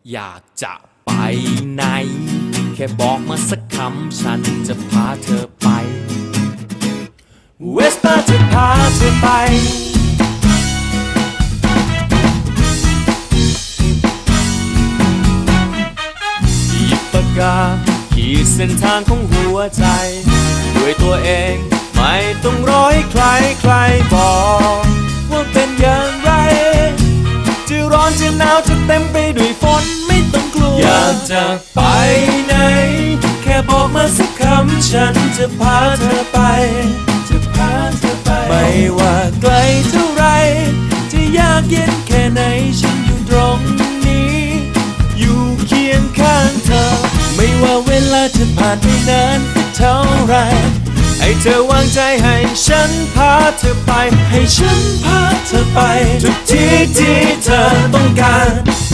อยากจะไปไหนแค่บอกมาสักคำฉันจะพาเธอไปเวสป้าจะพาเธอไปหยิบปากกาขีดเส้นทางของหัวใจด้วยตัวเองไม่ต้องรอให้ใครบอกว่าเป็นอย่างไรจะร้อนจะหนาวจะเต็มไปด้วยฝนไม่ต้องกลัวอยากจะไปไหนแค่บอกมาสักคำฉันจะพาเธอไปไม่ว่าไกลเท่าไรจะยากเย็นแค่ไหนฉันอยู่ตรงนี้อยู่เคียงข้างเธอไม่ว่าเวลาจะผ่านไปนานเท่าไรให้เธอวางใจให้ฉันพาเธอไปให้ฉันพาเธอไปทุกที่ที่เธอต้องการ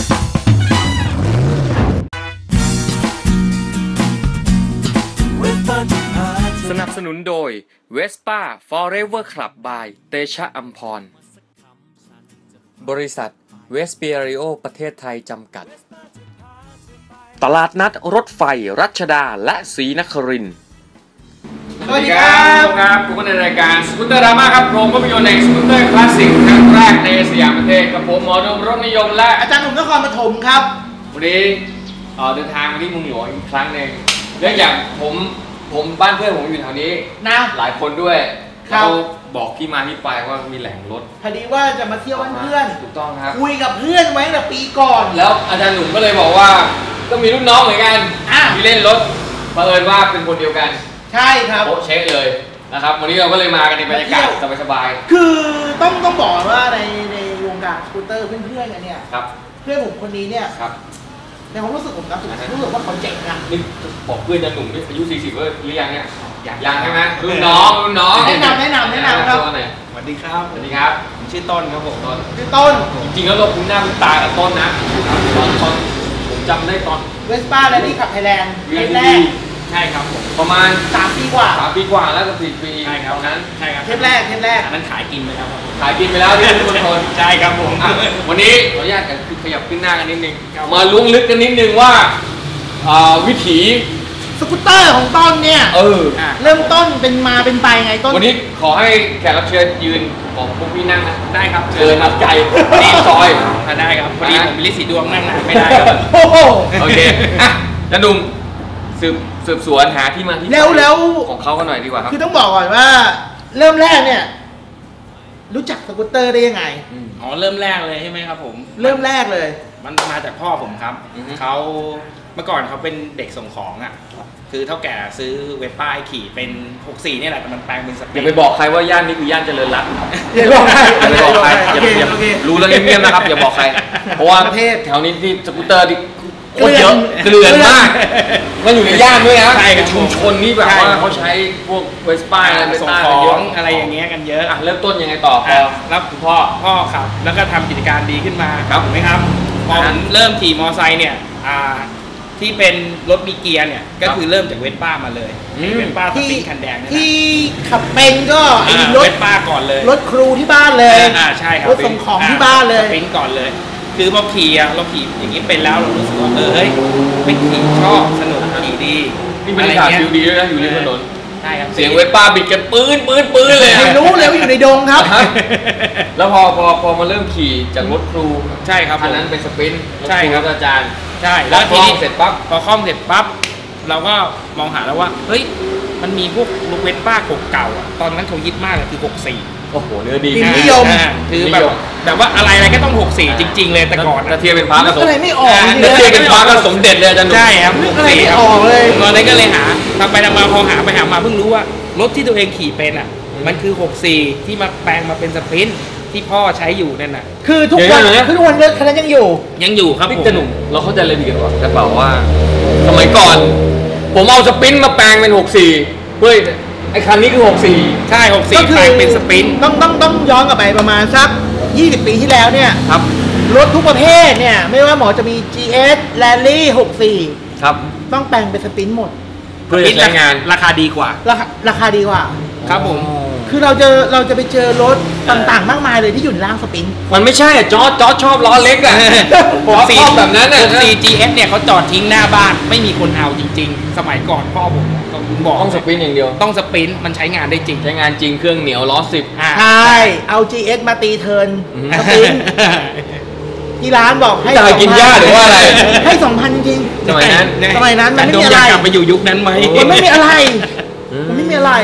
สนับสนุนโดย Vespa Forever Club by เตชะอัมพรบริษัทเวสเปียริโอประเทศไทยจำกัดตลาดนัดรถไฟรัชดาและศรีนครินทร์สวัสดีครับพบกันในรายการสกูตเตอร์ดราม่าครับโรงภาพยนตร์แห่งสกูตเตอร์คลาสสิกครั้งแรกในสยามประเทศกับผมหมอดมรถนิยมและอาจารย์หนุ่มนครปฐมครับวันนี้เดินทางมาที่เมืองหลวงอีกครั้งหนึ่งเนื่องจากผมบ้านเพื่อนผมอยู่แถวนี้นะหลายคนด้วยเขาบอกที่มาที่ไปว่ามีแหล่งรถพอดีว่าจะมาเที่ยวบ้านเพื่อนถูกต้องครับคุยกับเพื่อนไว้ตั้งแต่ปีก่อนแล้วอาจารย์หนุ่มก็เลยบอกว่าก็มีรุ่นน้องเหมือนกันที่เล่นรถเผอิญว่าเป็นคนเดียวกันใช่ครับโป๊ะเช็คเลยนะครับวันนี้เราก็เลยมากันในบรรยากาศสบายๆคือต้องบอกว่าในวงการสกูตเตอร์เพื่อนๆกันเนี่ยเพื่อนผมคนนี้เนี่ยในความรู้สึกผมนะรู้สึกว่าเขาเจ๋งนะนี่บอกเพื่อนจะหนุ่มอายุ40ก็หรือยังเนี่ยยังใช่ไหมรุ่นน้องแนะนำครับสวัสดีครับผมชื่อต้นครับผมชื่อต้นจริงๆแล้วเราคุ้นหน้าคุ้นตากับต้นนะตอนผมจำได้ตอนเวสป้าและนี่ขับไทยแลนด์แรกใช่ครับผมประมาณ 3 ปีกว่าแล้วกับ4 ปีใช่ครับนั้นใช่ครับเทปแรกอันนั้นขายกินไปแล้วครับขายกินไปแล้วที่ทุกคนใช่ครับผมวันนี้ขออนุญาตกันคือขยับขึ้นหน้ากันนิดนึงมาล้วงลึกกันนิดนึงว่าวิถีสกูตเตอร์ของต้นเนี่ยเริ่มต้นเป็นไปไงต้นวันนี้ขอให้แขกรับเชิญยืนบอกพวกพี่นั่งนะได้ครับเชิญนับใจตีซอยได้ครับพอดีผมมีลิสีดวงนั่งนะไม่ได้ครับโอเคจะนุ่มสืบสวนหาที่มาที่แล้วของเขากันหน่อยดีกว่าครับคือต้องบอกก่อนว่าเริ่มแรกเนี่ยรู้จักสกูตเตอร์ได้ยังไงเริ่มแรกเลยใช่ไหมครับผมเริ่มแรกเลยมันมาจากพ่อผมครับเขาเมื่อก่อนเขาเป็นเด็กส่งของอ่ะคือเท่าแก่ซื้อเวสป้าให้ขี่เป็น64นี่แหละแต่มันแปลงเป็นสเปนอย่าไปบอกใครว่าย่านนี้คือย่านเจริญรัตน์อย่าบอกใครอย่ารู้แล้วเงียบๆนะครับอย่าบอกใครเพราะว่าประเทศแถวนี้ที่สกูตเตอร์โคตรเยอะเกลื่อนมากมันอยู่ในย่านด้วยนะชุมชนนี่แบบว่าเขาใช้พวกเวสป้าอะไรส่งของอะไรอย่างเงี้ยกันเยอะเริ่มต้นยังไงต่อพอรับพ่อขับแล้วก็ทำกิจการดีขึ้นมาถูกไหมครับพอผมเริ่มขี่มอไซค์เนี่ยที่เป็นรถมีเกียร์เนี่ยก็คือเริ่มจากเวสป้ามาเลยเวสป้าสปริงคันแดงที่ขับเป็นก็รถเวสป้าก่อนเลยรถครูที่บ้านเลยใช่ครับรถส่งของที่บ้านเลยสปริงก่อนเลยคือพอขี่เราขี่อย่างนี้เป็นแล้วเรารู้สึกว่าเฮ้ยไม่ขี่ชอบสนุกขี่ดีนี่บรรยากาศฟิลดีด้วยนะอยู่ในถนนใช่ครับเสียงเวสป้าบิดกันปืนเลยไม่รู้เลยว่าอยู่ในดงครับแล้วพอมาเริ่มขี่จากรถครูใช่ครับคันนั้นเป็นสปรินใช่ครับอาจารย์ใช่แล้วทีนี้เสร็จปั๊บพอคล่อมเสร็จปั๊บเราก็มองหาแล้วว่าเฮ้ยมันมีพวกรถเวสป้าเก่าๆตอนนั้นเขาฮิตมากเลยคือ64 โอ้โหเนื้อดีนิยมคือแบบว่าอะไรก็ต้อง64จริงๆเลยแต่ก่อนกระเทียมเป็นพระผสมอะไรไม่ออกกระเทียมเป็นพระผสมเด็ดเลยอาจารย์ใช่ครับ 64ครับออกเลยตอนนั้นก็เลยหาทำไปทำมาพอหาไปหามาเพิ่งรู้ว่ารถที่ตัวเองขี่เป็นมันคือ64ที่มาแปลงมาเป็นสปรินท์ที่พ่อใช้อยู่นั่นน่ะคือทุกวันรถคันนั้นยังอยู่ครับพี่หนุ่มเราเข้าใจเลยดีกว่าแต่เปล่าว่าสมัยก่อนผมเอาสปรินท์มาแปลงเป็น64เฮ้ยไอ้คันนี้คือ64 ใช่64แปลงเป็นสปรินท์ต้องย้อนกลับไปประมาณสัก20 ปีที่แล้วเนี่ยครับรถทุกประเภทเนี่ยไม่ว่าหมอจะมี GS Rally 64 ครับต้องแปลงเป็นสปรินท์หมดเพื่อใช้งานราคาดีกว่าราคาดีกว่าครับผมคือเราจะไปเจอรถต่างๆมากมายเลยที่อยู่ในร่างสปรินต์มันไม่ใช่อะจอร์จชอบล้อเล็กอะผมชอบแบบนั้นอะ 64GS เนี่ยเขาจอดทิ้งหน้าบ้านไม่มีคนเอาจริงๆ สมัยก่อนพ่อผมบอกต้องสปรินต์อย่างเดียวต้องสปรินต์มันใช้งานได้จริงใช้งานจริงเครื่องเหนียวล้อ10 ใช่เอา GX มาตีเทิร์นสปรินต์ที่ร้านบอกให้ตายกินหญ้าหรือว่าอะไรให้ 2,000 จริงสมัยนั้นมันไม่มีอะไรกลับไปอยู่ยุคนั้นไหมมันไม่มีอะไรมันไม่มีอะไร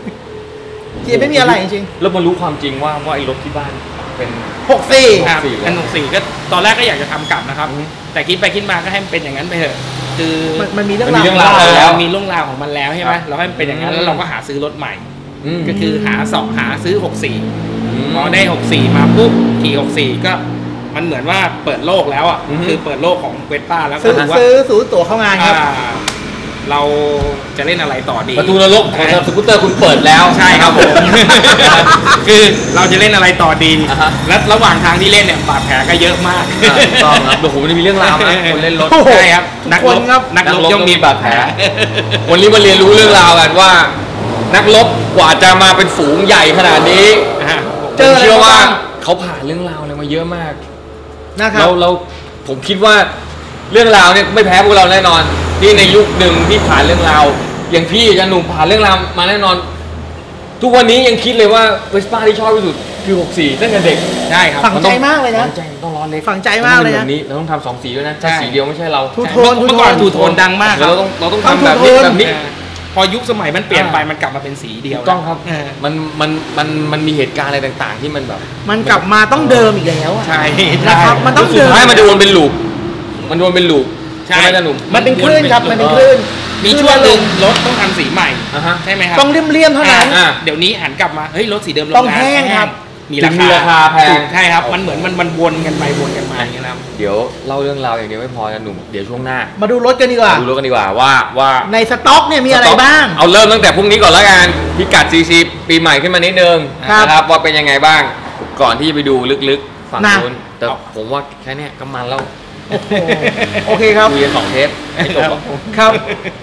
GX ไม่มีอะไรจริงแล้วมารู้ความจริงว่าไอ้รถที่บ้านเป็น 64 ครับอัน64ก็ตอนแรกก็อยากจะทำกลับนะครับ แต่คิดไปคิดมาก็ให้มันเป็นอย่างนั้นไปเถอะคือมันมีเรื่องมันมีเรื่องราวแล้วมีเรื่องราวของมันแล้วใช่ไหมเราให้มันเป็นอย่างนั้นแล้วเราก็หาซื้อรถใหม่ ก็คือหาซื้อ64พอได้64มาปุ๊บขี่64ก็มันเหมือนว่าเปิดโลกแล้วอ่ะคือเปิดโลกของเวสป้าแล้วก็ถือว่าซื้อตั๋วเข้างานครับเราจะเล่นอะไรต่อดีประตูนรกของสกูตเตอร์คุณเปิดแล้วใช่ครับผมคือเราจะเล่นอะไรต่อดี และระหว่างทางที่เล่นเนี่ยบาดแผลก็เยอะมากต้องครับโอ้โหมันมีเรื่องราวนะคนเล่นรถใช่ครับนักรบย่อมมีบาดแผลวันนี้มาเรียนรู้เรื่องราวกันว่า นักรบกว่าจะมาเป็นฝูงใหญ่ขนาดนี้ผมเชื่อว่าเขาผ่านเรื่องราวอะไรมาเยอะมากนะครับเราผมคิดว่าเรื่องราวเนี่ยไม่แพ้พวกเราแน่นอนที่ในยุคหนึ่งที่ผ่านเรื่องราวอย่างพี่อาจารย์หนุ่มผ่านเรื่องราวมาแน่นอน ทุกวันนี้ยังคิดเลยว่าเวสป้าที่ชอบที่สุดคือ64ตั้งแต่เด็กใช่ครับฝังใจมากเลยนะฝังใจต้องร้อนเล็กฝังใจมากเลยนะเราต้องทำ2 สีด้วยนะถ้าสีเดียวไม่ใช่เราทูโทนเมื่อก่อนทูโทนดังมากเราต้องทำแบบนี้พอยุคสมัยมันเปลี่ยนไปมันกลับมาเป็นสีเดียวต้องครับมันมีเหตุการณ์อะไรต่างๆที่มันแบบมันกลับมาต้องเดิมอีกแล้วใช่นะครับมันต้องเดิมสุดท้ายมันจะวนเป็นลูปใช่ไหมจ๊ะหนุ่มมันเป็นคลื่นครับมันเป็นคลื่นมีช่วงหนึ่งรถต้องทำสีใหม่ใช่ไหมครับต้องเลี่ยมๆเท่านั้นเดี๋ยวนี้หันกลับมาเฮ้ยรถสีเดิมต้องแห้งครับมีราคาแพงใช่ครับมันเหมือนมันวนกันไปวนกันมาอย่างนี้ครับเดี๋ยวเล่าเรื่องราวอย่างเดียวไม่พอนะหนุ่มเดี๋ยวช่วงหน้ามาดูรถกันดีกว่าว่าในสต็อกเนี่ยมีอะไรบ้างเอาเริ่มตั้งแต่พรุ่งนี้ก่อนแล้วกันพิกัด CC ปีใหม่ขึ้นมานิดนึงนะครับว่าเป็นยังไงบ้างก่อนที่จะไปดูลึกๆฝั่งนู้นแต่ผมว่าแค่นี้ก็มันแล้วโอเคครับคุยกัน2 เทปให้จบครับ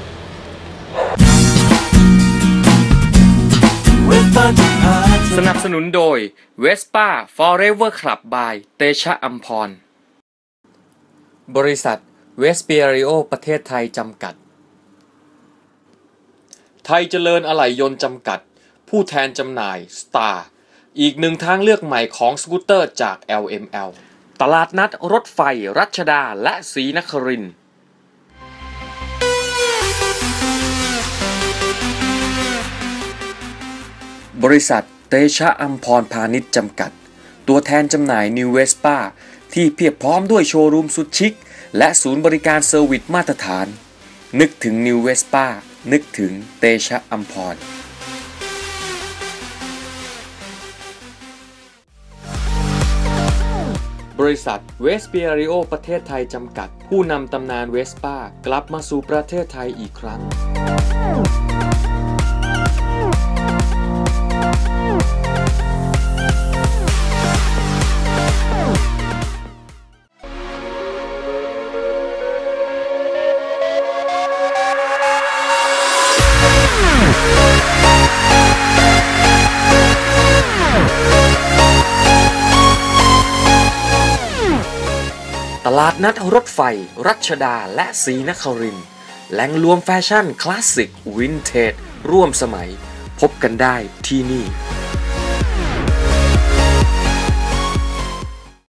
สนับสนุนโดย Vespa Forever Club by เตชะอัมพรบริษัทเวสเปียริโอประเทศไทยจำกัดไทยเจริญอะไหล่ยนต์จำกัดผู้แทนจำหน่าย Star อีกหนึ่งทางเลือกใหม่ของสกูตเตอร์จาก LML ตลาดนัดรถไฟรัชดาและศรีนครินทร์บริษัทเตชะอัมพรพาณิชย์จำกัดตัวแทนจำหน่าย New Vespa ที่เพียบพร้อมด้วยโชว์รูมสุดชิคและศูนย์บริการเซอร์วิสมาตรฐานนึกถึง New Vespa นึกถึงเตชะอัมพรบริษัทเวสเปียริโอประเทศไทยจำกัดผู้นำตำนานเวสป้ากลับมาสู่ประเทศไทยอีกครั้งตลาดนัดรถไฟรัชดาและศรีนครินทร์แหล่งรวมแฟชั่นคลาสสิกวินเทจร่วมสมัยพบกันได้ที่นี่